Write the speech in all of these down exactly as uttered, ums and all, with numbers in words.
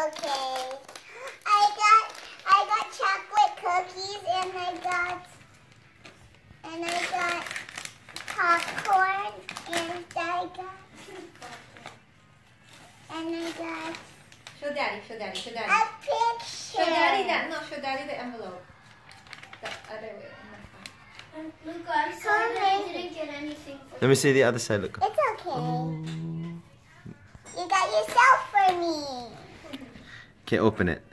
Okay. I got I got chocolate cookies and I got and I got popcorn and I got and I got Show daddy, show daddy, show daddy. a picture. Show daddy that. No, show daddy the envelope. The other way. And Luca, I'm sorry that I didn't get anything for Let me see the other side, look. It's okay. You got yourself for me. Okay, open it.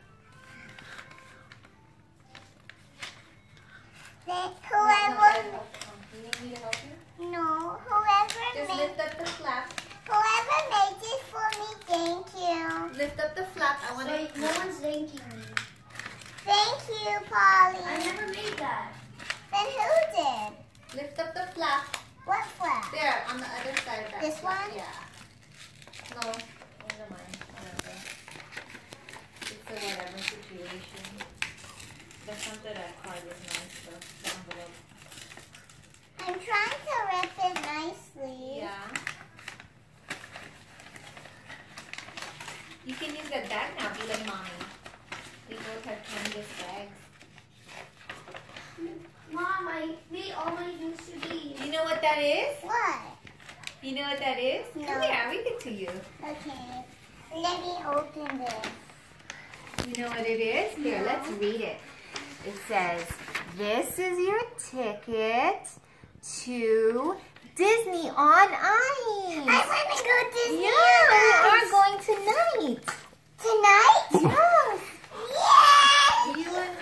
Then No, whoever, no, you need me to help you? no, whoever Just made, lift up the flap. whoever made this for me, thank you. Lift up the flap. I want Wait, to. no one's thanking me. Thank you, Polly. I never made that. Then who did? Lift up the flap. What flap? There, on the other side. Of that This flap. one? Yeah. No, never mind. Whatever. It's a whatever situation. The front of that card is nice, though. The envelope. I'm trying to wrap it nicely. Yeah. You can use that bag now. Be like mommy. We both have canvas bags. Mom, I made all my things to be. You know what that is? What? You know what that is? No. Come here, I'll read it to you. Okay. Let me open this. You know what it is? Here, No. let's read it. It says, this is your ticket to Disney on Ice. I want to go Disney. Yeah, we on are Ice. going tonight. Tonight? Yes. Yay! You and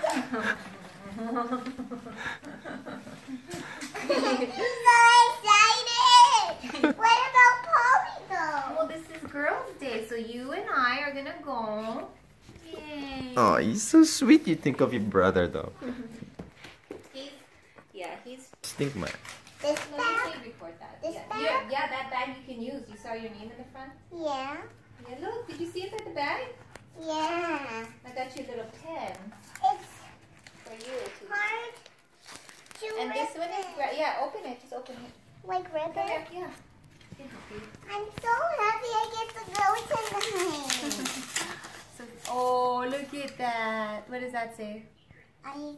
So excited! What about Polly though? Well, this is Girls' Day, so you and I are gonna go. Yay. Oh, he's so sweet. You think of your brother, though. He's, yeah, he's. Stink man. This No, you bag? can't record that. This yeah. bag? Yeah, yeah, that bag you can use. You saw your name in the front? Yeah. Yeah, look, did you see it at the bag? Yeah. I got you a little pen It's for you. To... hard to And rip this one is, it. gra- yeah, open it. Just open it. Like rip Come it? here, yeah. Can help you. I'm so happy I get to go tonight. So, oh, look at that. What does that say? I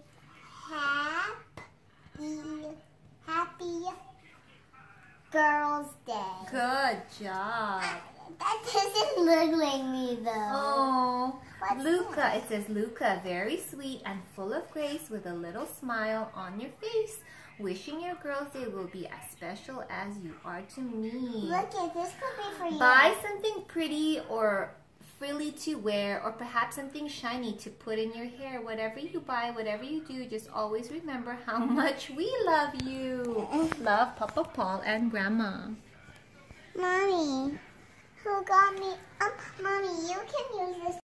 happy, happy Girls' Day. Good job. That doesn't look like me though. Oh, What's Luca. It says Luca, very sweet and full of grace with a little smile on your face. Wishing your Girls' Day will be as special as you are to me. Look at this could be for you. Buy something pretty or frilly to wear, or perhaps something shiny to put in your hair. Whatever you buy, whatever you do, just always remember how much we love you. Love, Papa Paul and Grandma. Mommy, who got me? Um, Mommy, you can use this.